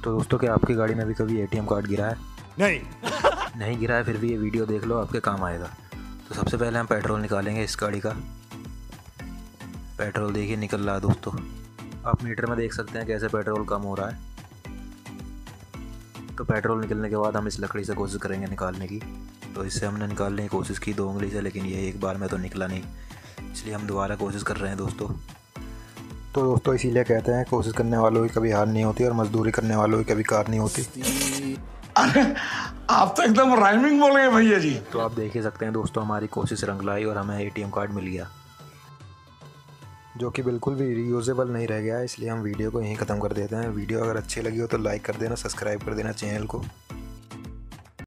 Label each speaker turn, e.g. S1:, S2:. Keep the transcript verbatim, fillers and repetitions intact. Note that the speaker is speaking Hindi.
S1: तो दोस्तों, क्या आपकी गाड़ी में भी कभी एटीएम कार्ड गिरा है?
S2: नहीं।
S1: नहीं गिरा है, फिर भी ये वीडियो देख लो, आपके काम आएगा। तो सबसे पहले हम पेट्रोल निकालेंगे इस गाड़ी का। पेट्रोल देखिए निकल रहा है दोस्तों, आप मीटर में देख सकते हैं कैसे पेट्रोल कम हो रहा है। तो पेट्रोल निकलने के बाद हम इस लकड़ी से कोशिश करेंगे निकालने की। तो इससे हमने निकालने की कोशिश की दो उंगली से, लेकिन ये एक बार में तो निकला नहीं, इसलिए हम दोबारा कोशिश कर रहे हैं दोस्तों। तो दोस्तों, इसीलिए कहते हैं कोशिश करने वालों की कभी हार नहीं होती और मजदूरी करने वालों की कभी कार नहीं होती।
S2: अरे आप तो एकदम राइमिंग बोल गए भैया जी।
S1: तो आप देख ही सकते हैं दोस्तों, हमारी कोशिश रंग लाई और हमें एटीएम कार्ड मिल गया, जो कि बिल्कुल भी रीयूजेबल नहीं रह गया है। इसलिए हम वीडियो को यहीं ख़त्म कर देते हैं। वीडियो अगर अच्छी लगी हो तो लाइक कर देना, सब्सक्राइब कर देना चैनल को।